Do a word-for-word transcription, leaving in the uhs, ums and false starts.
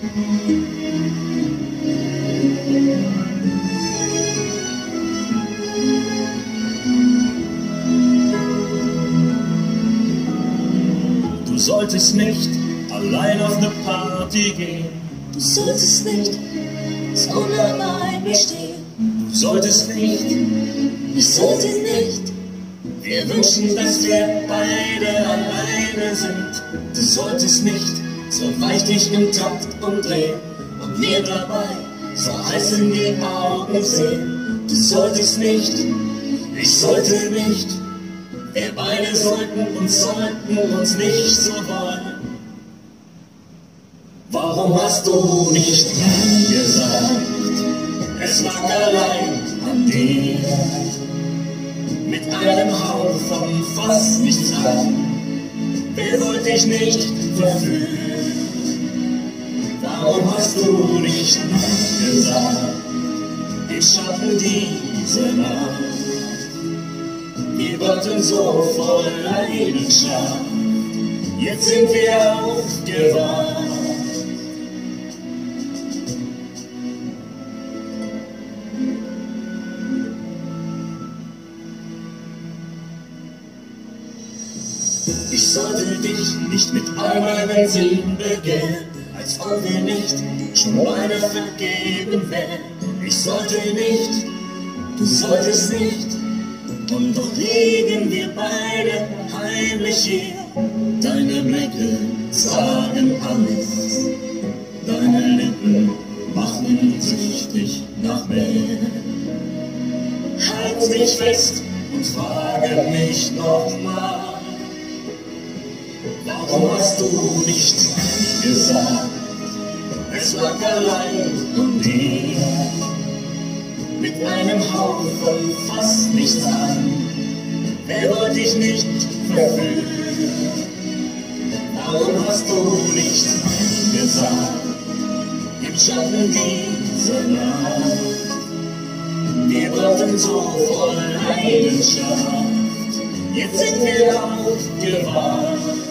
Du solltest nicht allein auf eine Party gehen. Du solltest nicht so nah bei mir stehen. Du solltest nicht, Ich sollte nicht, wir wünschen, dass wir beide alleine sind. Du solltest nicht so weich dich im Takt umdrehen und mir dabei so heiß in die Augen sehen. Du solltest nicht, ich sollte nicht, wir beide sollten uns, sollten uns nicht so wollen. Warum hast du nicht gesagt, es lag allein an dir? Mit einem Hauch von fast nichts an, wer wollte ich nicht verführen? Warum hast du nicht gesagt, im Schatten dieser Nacht? Wir wollten so voll Leidenschaft, jetzt sind wir aufgewacht. Ich sollte dich nicht mit all meinen Sinn begehren, als ob wir nicht schon beide vergeben wären. Ich sollte nicht, du solltest nicht, und doch liegen wir beide heimlich hier. Deine Blicke sagen alles, deine Lippen machen süchtig nach mehr. Halt mich fest und frage mich nochmal, warum hast du nicht gesagt, es lag allein an dir? Mit einem Hauch von fast nichts an, wer wollte ich nicht verführen? Warum hast du nicht gesagt, im Schatten dieser Nacht? Wir wollten so voll Leidenschaft, jetzt sind wir aufgewacht.